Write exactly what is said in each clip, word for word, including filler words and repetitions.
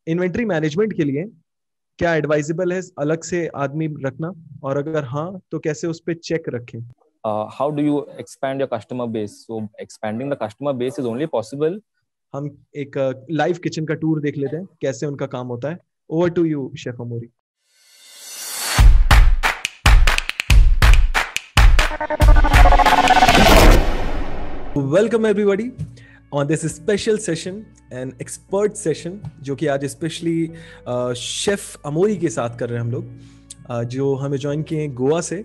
Inventory management के लिए क्या एडवाइजेबल है अलग से आदमी रखना, और अगर हाँ तो कैसे उस पे चेक रखें? Uh, how do you expand your customer base? So expanding the customer base is only possible. हम एक लाइव किचन का टूर देख लेते हैं कैसे उनका काम होता है. Over to you chef Amori. Welcome everybody on this special session and expert session, जो कि आज स्पेशली शेफ अमोरी के साथ कर रहे हैं हम लोग, uh, जो हमें ज्वाइन किए हैं गोवा से.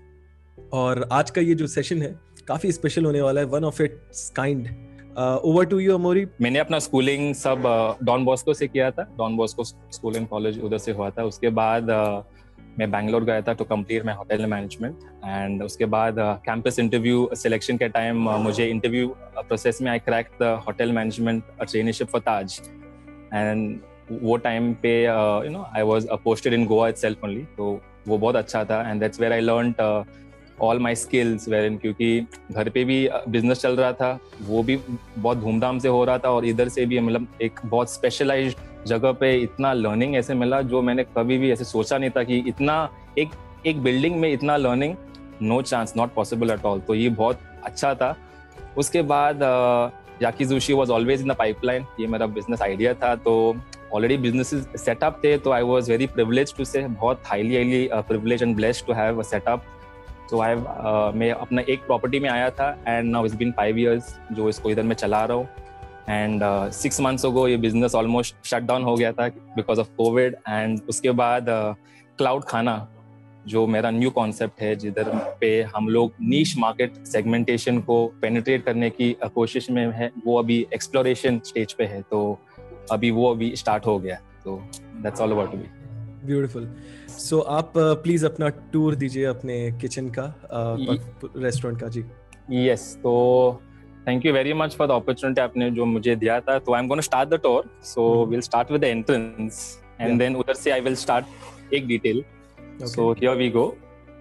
और आज का ये जो सेशन है काफी स्पेशल होने वाला है, one of it's kind. Over to you अमोरी. मैंने अपना स्कूलिंग सब डॉन बॉस्को से किया था. Don Bosco school and college उधर से हुआ था. उसके बाद uh, मैं बैंगलोर गया था to complete my hotel management. And उसके बाद कैंपस इंटरव्यू सिलेक्शन के टाइम uh, मुझे इंटरव्यू प्रोसेस में I crack the hotel management trainership for Taj. And वो टाइम पे you know I was posted in Goa itself only. तो वो बहुत अच्छा था. And that's where I learned all my skills where, क्योंकि घर पे भी बिजनेस चल रहा था, वो भी बहुत धूमधाम से हो रहा था, और इधर से भी मतलब एक बहुत स्पेशलाइज्ड जगह पे इतना लर्निंग ऐसे मिला जो मैंने कभी भी ऐसे सोचा नहीं था कि इतना एक एक बिल्डिंग में इतना learning, no chance, not possible at all. तो ये बहुत अच्छा था. उसके बाद Yakizushi was always in the pipeline. ये मेरा बिजनेस आइडिया था, तो ऑलरेडी बिजनेसेस सेटअप थे. तो I was very privileged to say, बहुत highly highly privileged and blessed to have a setup. तो आई मैं अपना एक प्रॉपर्टी में आया था and now it's been five years जो इसको इधर मैं चला रहा हूँ. एंड सिक्स मंथ्स अगो ये बिजनेस ऑलमोस्ट शट डाउन हो गया था बिकॉज ऑफ कोविड. एंड उसके बाद क्लाउड uh, खाना जो मेरा न्यू कॉन्सेप्ट है, जिधर पे हम लोग नीश मार्केट सेगमेंटेशन को पेनिट्रेट करने की uh, कोशिश में है, वो अभी एक्सप्लोरेशन स्टेज पे है. तो अभी वो अभी स्टार्ट हो गया. तो that's all about me. Beautiful. So आप प्लीज uh, अपना टूर दीजिए अपने किचन का, रेस्टोरेंट uh, का. जी यस. तो thank you very much for the opportunity आपने जो मुझे दिया था. तो I am gonna start the tour. So will start with the entrance and then उधर से आई विल स्टार्ट एक detail. So here we go.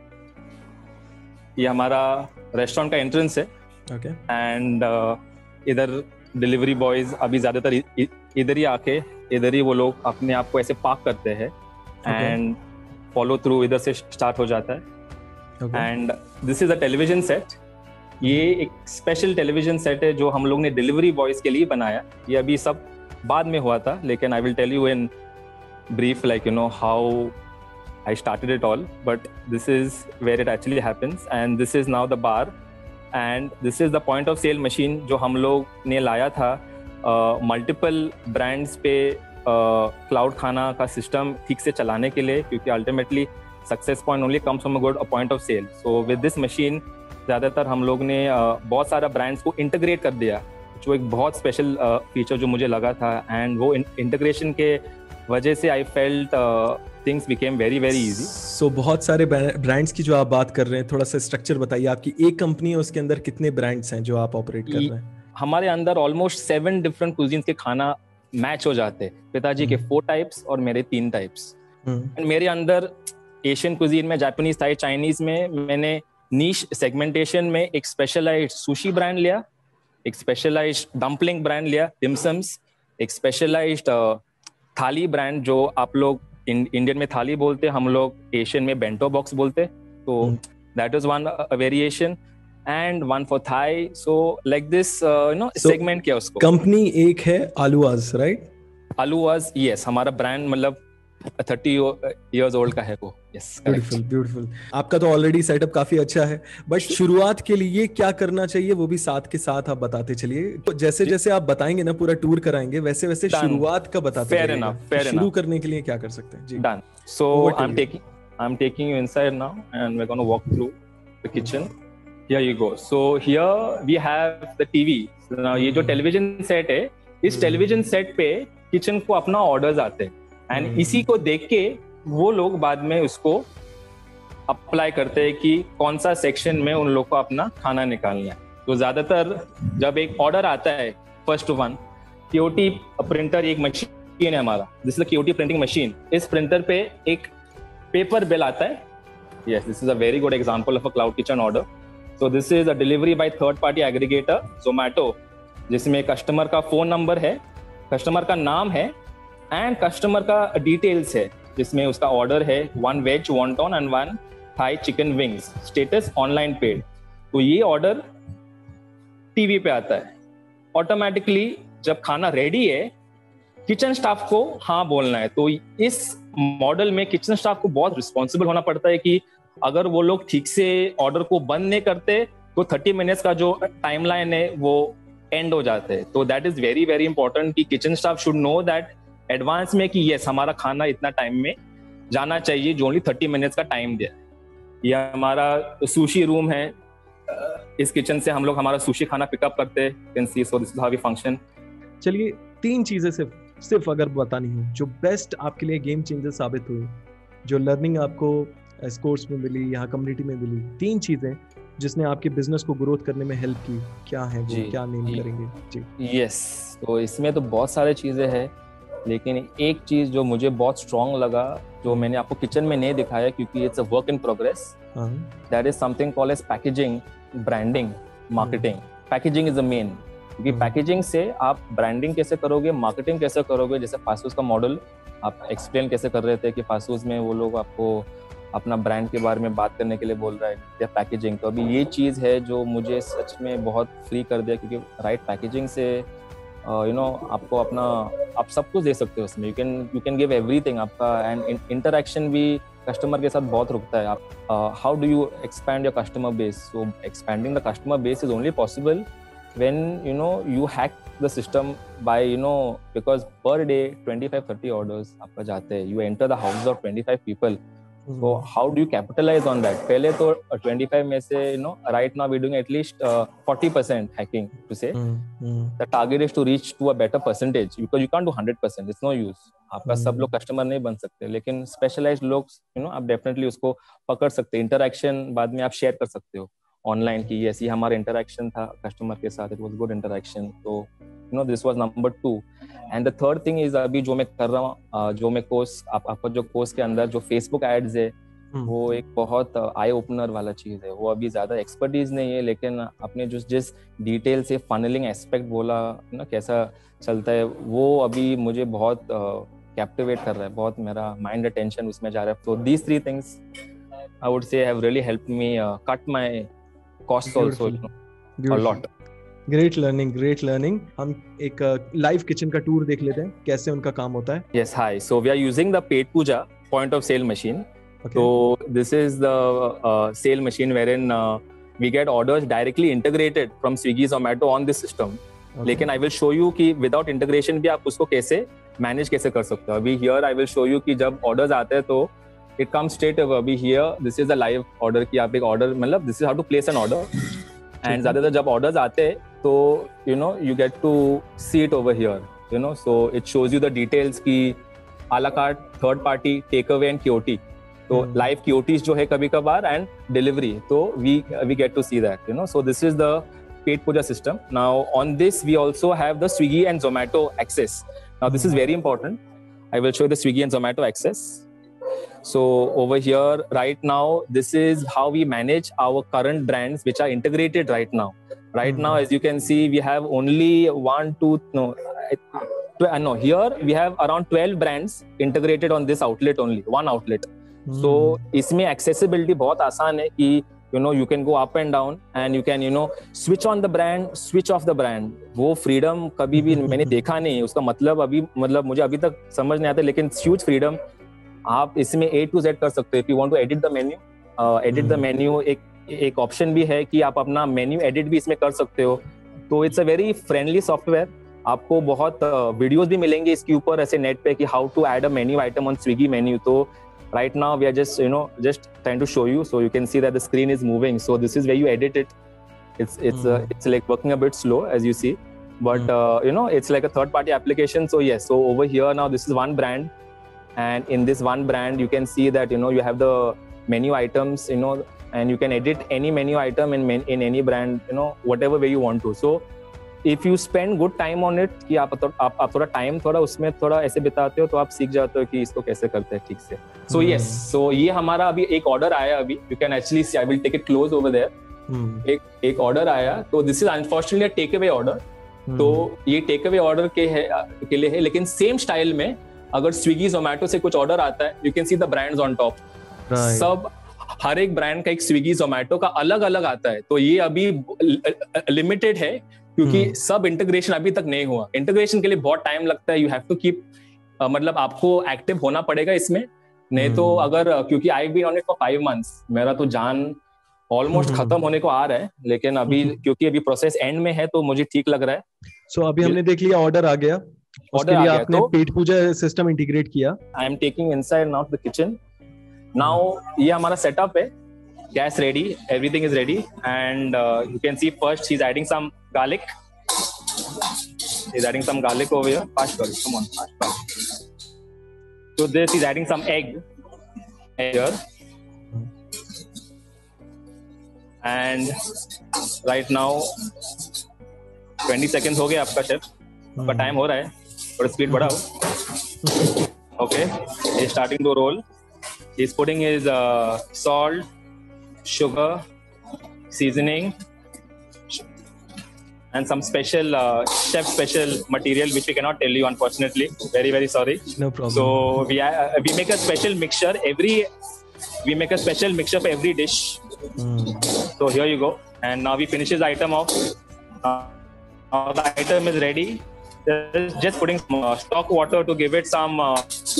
ये हमारा रेस्टोरेंट का एंट्रेंस है. ओके. एंड इधर डिलीवरी बॉयज अभी ज्यादातर इधर ही आके इधर ही वो लोग अपने आप को ऐसे पार्क करते हैं एंड फॉलो थ्रू इधर से स्टार्ट हो जाता है. And this is a television set. ये एक स्पेशल टेलीविजन सेट है जो हम लोग ने डिलीवरी बॉयज के लिए बनाया. ये अभी सब बाद में हुआ था, लेकिन I will tell you in brief like you know how I started it all. But this is where it actually happens. And this is now the bar and this is the point of sale machine जो हम लोग ने लाया था multiple uh, brands पे cloud uh, खाना का system ठीक से चलाने के लिए, क्योंकि ultimately success point only comes from a good point of sale. So with this machine ज़्यादातर हम लोग ने uh, बहुत सारा ब्रांड्स को इंटीग्रेट कर दिया, जो एक बहुत स्पेशल फीचर uh, जो मुझे लगा था. एंड वो इंटीग्रेशन के वजह से I felt things became very very easy. So बहुत सारे ब्रांड्स की जो आप बात कर रहे हैं, थोड़ा सा स्ट्रक्चर बताइए. आपकी एक कंपनी है, उसके अंदर कितने ब्रांड्स हैं जो आप ऑपरेट कर रहे हैं? हमारे अंदर ऑलमोस्ट सेवन डिफरेंट कुजीन्स के खाना मैच हो जाते हैं. पिताजी के फोर टाइप्स और मेरे तीन टाइप्स. एंड मेरे अंदर एशियन कुजीन में, जापानीज, थाई, चाइनीज में मैंने नीश सेगमेंटेशन में एक स्पेशलाइज्ड सुशी ब्रांड लिया, एक स्पेशलाइज्ड डम्पलिंग ब्रांड लिया, डिमसम्स, एक स्पेशलाइज्ड थाली ब्रांड जो आप लोग इंडियन में थाली बोलते, हम लोग एशियन में बेंटो बॉक्स बोलते. तो that is one variation. And one for Thai, so like this, uh, you know, so, segment क्या उसको. कंपनी एक है आलूवाज, राइट? आलूवाज, yes. हमारा ब्रांड मतलब थर्टी इयर्स ओल्ड का है वो. yes, beautiful beautiful. आपका तो ऑलरेडी सेटअप काफी अच्छा है, बट शुरुआत के लिए क्या करना चाहिए वो भी साथ के साथ आप बताते चलिए. तो जैसे जैसे आप बताएंगे ना, पूरा टूर कराएंगे, वैसे वैसे शुरुआत का बताते fair enough, fair enough. शुरू करने के लिए क्या कर सकते हैं? जी done. So I'm taking I'm taking you inside now and we're going to walk through the kitchen. Here you go. So here we have the T V. So now ये जो टेलीविजन सेट है, इस television set पे kitchen को अपना orders आते हैं and इसी को देख के वो लोग बाद में उसको अप्लाई करते हैं कि कौन सा सेक्शन में उन लोग को अपना खाना निकालना है. तो ज्यादातर जब एक ऑर्डर आता है, फर्स्ट वन क्यूटी प्रिंटर, एक मशीन है हमारा, this is QT printing machine. इस प्रिंटर पे एक पेपर बिल आता है. Yes, this is a very good example of a cloud kitchen order. So this is a delivery by third party aggregator Zomato, जिसमें customer का phone number है, customer का नाम है एंड कस्टमर का डिटेल्स है जिसमें उसका ऑर्डर है one veg wonton and one Thai chicken wings, status online paid. तो ये ऑर्डर टीवी पे आता है ऑटोमेटिकली। जब खाना रेडी है किचन स्टाफ को हाँ बोलना है। तो इस मॉडल में किचन स्टाफ को बहुत रिस्पॉन्सिबल होना पड़ता है कि अगर वो लोग ठीक से ऑर्डर को बंद नहीं करते तो थर्टी मिनट्स का जो टाइमलाइन है वो एंड हो जाते हैं। तो that is very very important कि kitchen staff should know that advance में कि यस हमारा खाना इतना टाइम में जाना चाहिए, जो ओनली थर्टी मिनट्स का टाइम दिया। ये हमारा सुशी रूम है, इस किचन से हम लोग हमारा सुशी खाना पिकअप करते हैं। So this is how we function. चलिए तीन चीजें सिर्फ सिर्फ अगर बतानी हो जो बेस्ट आपके लिए गेम चेंजर साबित हुई, जो लर्निंग आपको इस कोर्स में मिली, यहाँ कम्युनिटी में मिली, तीन चीजें जिसने आपके बिजनेस को ग्रोथ करने में हेल्प की, क्या है वो, क्या नेम करेंगे? जी यस, तो इसमें तो बहुत सारे चीजें हैं, लेकिन एक चीज जो मुझे बहुत स्ट्रॉन्ग लगा, जो मैंने आपको किचन में नहीं दिखाया क्योंकि it's a work in progress, that is something called edge packaging, branding, marketing. Packaging is the main, क्योंकि पैकेजिंग से आप ब्रांडिंग कैसे करोगे, मार्केटिंग कैसे करोगे। जैसे फासूस का मॉडल आप एक्सप्लेन कैसे कर रहे थे कि फासूस में वो लोग आपको अपना ब्रांड के बारे में बात करने के लिए बोल रहा है या पैकेजिंग। तो अभी ये चीज़ है जो मुझे सच में बहुत फ्री कर दिया, क्योंकि राइट पैकेजिंग से यू नो आपको अपना आप सब कुछ दे सकते हो उसमें। You can you can give everything आपका, एंड इंटरेक्शन भी कस्टमर के साथ बहुत रुकता है। आप how do you expand your customer base? So expanding the customer base is only possible when you know you hack the system by you know because per day twenty-five thirty orders आपका जाते हैं, you enter the house of twenty-five people. mm-hmm. So how do you capitalize on that? पहले तो twenty-five में से you know right now we're doing at least uh, forty percent hacking to say. mm-hmm. The target is to reach to a better percentage because you can't do one hundred percent, it's no use. आपका mm-hmm. सब लोग customer नहीं बन सकते, लेकिन specialised लोग you know आप definitely उसको पकड़ सकते हैं। इंटरेक्शन बाद में आप शेयर कर सकते हो ऑनलाइन की, ऐसी हमारा इंटरेक्शन था कस्टमर के साथ, इट वाज गुड इंटरेक्शन। तो you know this was number two. And the third thing is अभी जो मैं कर रहा हूँ, जो मैं कोर्स आप, आपका जो कोर्स के अंदर जो फेसबुक एड्स है, hmm. वो एक बहुत आई ओपनर वाला चीज है। वो अभी ज्यादा एक्सपर्टीज नहीं है, लेकिन अपने जो जिस डिटेल से फनलिंग एस्पेक्ट बोला ना कैसा चलता है, वो अभी मुझे बहुत कैप्टिवेट uh, कर रहा है, बहुत मेरा माइंड अटेंशन उसमें जा रहा है। तो these three things I would say have really helped me cut my costs also a lot. Great learning, great learning. हम एक लाइव किचन का टूर देख लेते हैं, कैसे उनका काम होता है। Yes, hi. So we are using the Paid Puja point of sale machine. Okay. So this is the uh, sale machine wherein uh, we get orders directly integrated from Swiggy, Zomato on this system. Okay. लेकिन I will show you कि without integration भी आप उसको कैसे manage कैसे कर सकते हो। अभी here I will show you कि जब orders आते हैं तो it comes straight away. अभी here this is a live order कि आप एक order मतलब this is how to place an order. and ज़्यादातर जब orders आते हैं तो you know you get to see it over here, you know, so it shows you the details कि a la carte, third party, takeaway and Q O T. तो hmm. live Q O Ts जो है कभी कभार and delivery, तो we we get to see that, you know, so this is the Paid Puja system. Now on this we also have the Swiggy and Zomato access. Now this is very important. I will show you the Swiggy and Zomato access. So over here right now this is how we manage our current brands which are integrated right now. Right mm-hmm. now as you can see we have only one two no uh, no here we have around twelve brands integrated on this outlet only, one outlet. mm-hmm. So इसमें accessibility बहुत आसान है कि you know you can go up and down and you can you know switch on the brand, switch off the brand. वो freedom कभी भी मैंने देखा नहीं, उसका मतलब अभी मतलब मुझे अभी तक समझ नहीं आता, लेकिन huge freedom आप इसमें A to Z कर सकते हो। If you want to edit the menu, uh, edit the menu, एक एक ऑप्शन भी है कि आप अपना मेन्यू एडिट भी इसमें कर सकते हो। तो it's a very friendly software. आपको बहुत वीडियोस uh, भी मिलेंगे इसके ऊपर ऐसे नेट पे कि how to add a menu item on Swiggy menu. तो right now we are just you know just trying to show you, so you can see that the screen is moving. So this is where you edit it. It's it's mm. uh, it's like working a bit slow as you see, but mm. uh, you know it's like a third party application. So yes, so over here now this is one brand, and in this one brand you can see that you know you have the menu items, you know, and you can edit any menu item in men, in any brand, you know, whatever way you want to. So if you spend good time on it कि आप तो, आप आप थोड़ा time थोड़ा उसमें थोड़ा ऐसे बिताते हो तो आप सीख जाते हो कि इसको कैसे करते हैं ठीक से। So mm. yes, so ये हमारा अभी एक order आया अभी, you can actually see, I will take it close over there. Hmm. एक एक ऑर्डर आया, तो this is unfortunately take away order. तो ये टेक अवे ऑर्डर के है के लिए है, लेकिन सेम स्टाइल में अगर स्विगी जोमेटो से कुछ ऑर्डर आता है, you can see the brands on top, सब हर एक ब्रांड का एक स्विगी जोमेटो का अलग अलग आता है। तो ये अभी लिमिटेड है क्योंकि hmm. सब इंटीग्रेशन अभी तक नहीं हुआ। इंटीग्रेशन के लिए बहुत टाइम लगता है, यू हैव टू कीप, मतलब आपको एक्टिव होना पड़ेगा इसमें, नहीं hmm. तो अगर, क्योंकि I been on it for five months, मेरा तो जान ऑलमोस्ट hmm. खत्म होने को आ रहा है, लेकिन अभी hmm. क्योंकि अभी प्रोसेस एंड में है तो मुझे ठीक लग रहा है। सो so, अभी हमने देख लिया ऑर्डर आ गया, उसके लिए आपने तो पेट पूजा सिस्टम इंटीग्रेट किया। I am taking inside now the kitchen now. ये हमारा सेटअप है, gas ready, everything is ready, and you can see first he is adding some garlic, he is adding some garlic over here, fast sorry come on fast, fast. So this is adding some egg here, and right now twenty seconds हो गए आपका chef, पर time हो रहा है, थोड़ा speed बढ़ाओ। Okay, he is starting to roll, he is putting his uh, salt, sugar, seasoning and some special uh, chef special material which we cannot tell you unfortunately, very very sorry. No problem. So we uh, we make a special mixture every we make a special mixture for every dish. Mm. So here you go, and now we finish this item off. Uh, now the item is ready. Just putting some uh, stock water to give it some uh,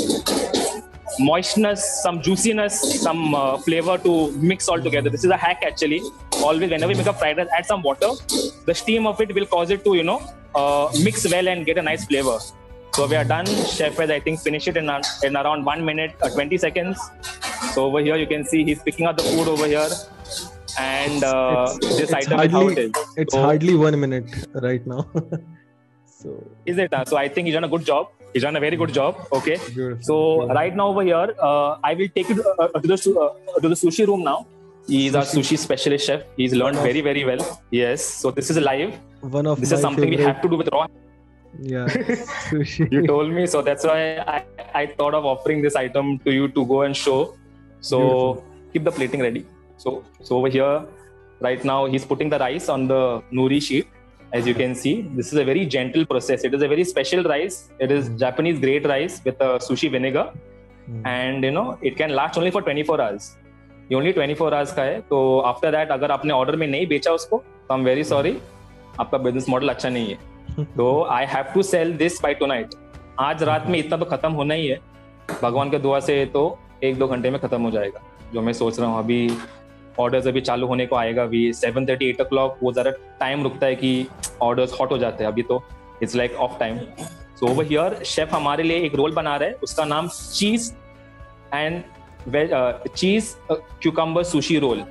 moistness, some juiciness, some uh, flavor to mix all together. This is a hack actually. Always whenever we make a fried rice, add some water. The steam of it will cause it to, you know, uh, mix well and get a nice flavor. So we are done. Chef has, I think, finished it in, uh, in around one minute, uh, twenty seconds. So over here you can see he's picking up the food over here. And uh, it's, this it's item hardly, is how it is. It's so, hardly one minute right now. So is it? Uh, so I think he's done a good job. He's done a very good job. Okay. Beautiful. So Beautiful. Right now over here, uh, I will take you uh, to the uh, to the sushi room now. He's our sushi specialist chef. He's learned of, very very well. Yes. So this is live. One of this is something favorite. We have to do with raw. Yeah. Sushi. You told me, so that's why I, I thought of offering this item to you to go and show. So Beautiful. Keep the plating ready. So so over here, right now he's putting the rice on the nori sheet. As you can see, this is a very gentle process. It is a very special rice. It is mm. Japanese grade rice with a sushi vinegar, mm. and you know it can last only for twenty-four hours. ये only twenty-four hours का है. तो after that अगर आपने order में नहीं बेचा उसको, तो I'm very sorry, आपका business model अच्छा नहीं है. तो I have to sell this by tonight. आज रात में इतना तो खत्म होना ही है. भगवान के दुआ से तो एक दो घंटे में खत्म हो जाएगा. जो मैं सोच रहा हूँ अभी ऑर्डर्स अभी चालू होने को आएगा भी seven thirty eight o'clock वो ज़रा टाइम रुकता है कि ऑर्डर्स हॉट हो जाते हैं. अभी तो it's like off time. So over here chef हमारे लिए एक रोल बना रहा है, उसका नाम चीज एंड चीज क्यूकम्बर सुशी रोल.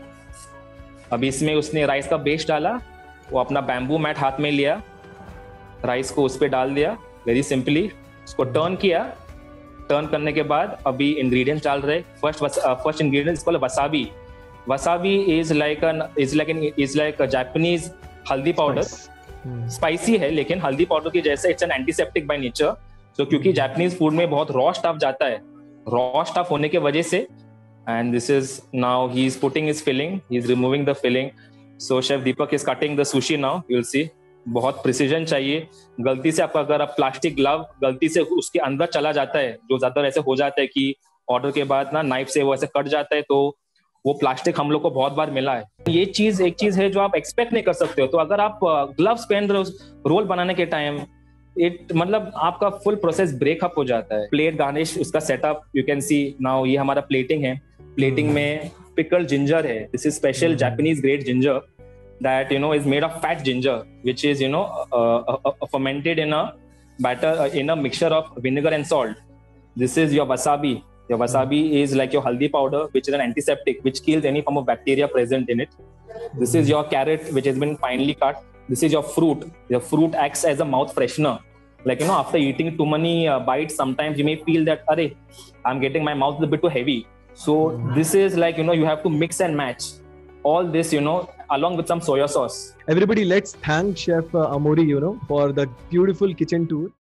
अभी इसमें उसने राइस का बेस डाला, वो अपना बैम्बू मैट हाथ में लिया, राइस को उस पर डाल दिया वेरी सिंपली, उसको टर्न किया. टर्न करने के बाद अभी इंग्रेडिएंट्स डाल रहे. First first ingredient called wasabi. Wasabi is like an is like an is like a Japanese haldi powder. Spicy है लेकिन हल्दी पाउडर की जैसे it's an antiseptic by nature. So क्योंकि जापानीज फूड में बहुत रॉ स्टफ जाता है, रॉ स्टफ होने के वजह से. And this is now he is putting his filling, he is removing the filling. So chef Deepak is cutting the sushi now. You will see बहुत प्रिसीजन चाहिए. गलती से आपका अगर आप प्लास्टिक ग्लव गलती से उसके अंदर चला जाता है, जो ज्यादातर ऐसे हो जाता है कि ऑर्डर के बाद ना नाइफ से वो ऐसे कट जाता है, तो वो प्लास्टिक हम लोग को बहुत बार मिला है. ये चीज एक चीज है जो आप एक्सपेक्ट नहीं कर सकते हो. तो अगर आप ग्लव्स पहन रहे हो रोल बनाने के टाइम, इट मतलब आपका फुल प्रोसेस ब्रेकअप हो जाता है. प्लेट गार्निश उसका setup you can see now. ये हमारा प्लेटिंग है. Plating hmm. में पिकल जिंजर है. This is special Japanese grade ginger that you know is made of fat ginger which is you know fermented in a batter in a mixture of vinegar and salt. This is your wasabi. Your wasabi is like your haldi powder, which is an antiseptic, which kills any form of bacteria present in it. This is your carrot, which has been finely cut. This is your fruit. Your fruit acts as a mouth freshener. Like, you know, after eating too many uh, bites, sometimes you may feel that, Arey, I'm getting my mouth a bit too heavy. So this is like, you know, you have to mix and match all this, you know, along with some soya sauce. Everybody, let's thank Chef uh, Amori, you know, for the beautiful kitchen tour.